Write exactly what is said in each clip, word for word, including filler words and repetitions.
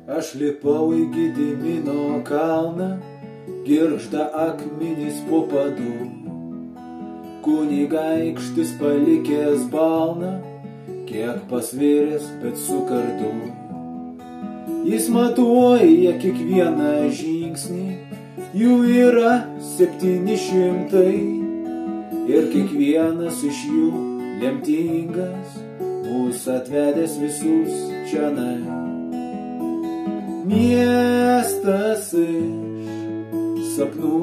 Aš lipau į Gedimino kalną, girgžda akmenys po padu. Kunigaikštis palikęs balną, kiek pasvėręs, bet su kardu. Jis matuoja kiekvieną žingsnį, jų yra septyni šimtai, ir kiekvienas iš jų lemtingas, mūsų atvedęs visus čionai. Miestas iš sapnų,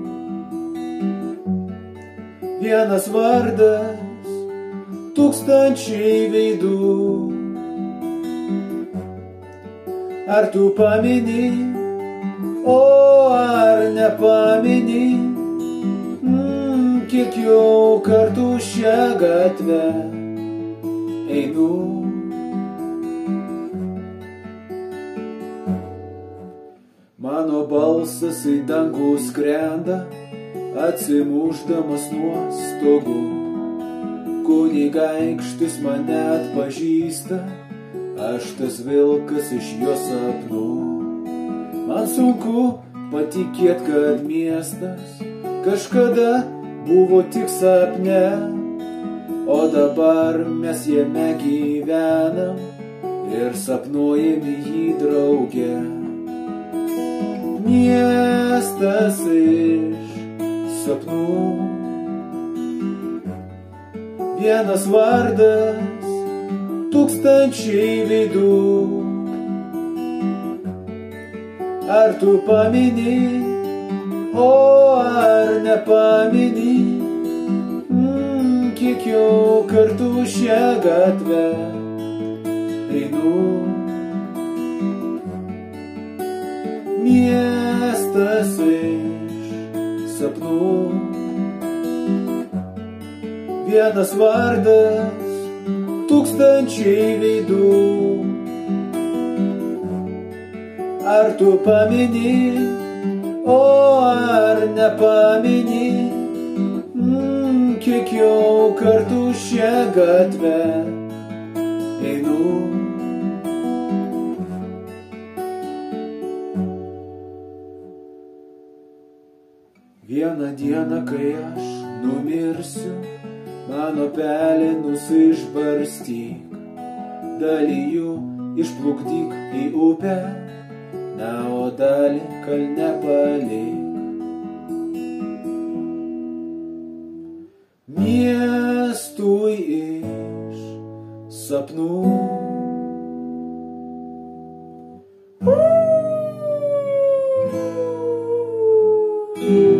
vienas vardas, tūkstančiai veidų. Ar tu pameni, o ar nepameni, mm, kiek jau kartų šią gatvę einu. Mano balsas į dangų skrenda, atsimušdamas nuo stogų. Kunigaikštis mane atpažįsta, aš tas vilkas iš jo sapnų. Man sunku patikėt, kad miestas kažkada buvo tik sapne, o dabar mes jame gyvenam ir sapnuojame jį drauge. Miestas iš sapnų, vienas vardas, tūkstančiai veidų. Ar tu pameni, o ar nepameni, mm, kiek jau kartų šią gatvę einu. Miestas iš sapnų, vienas vardas, tūkstančiai veidų. Ar tu pameni, o ar nepameni, mm, kiek jau kartų šią gatvę einu. Vieną dieną, kai aš numirsiu, mano pelenus išbarstyk, dalį jų išplukdyk į upę, na o dalį kalne palik. Miestui iš sapnų. Thank you.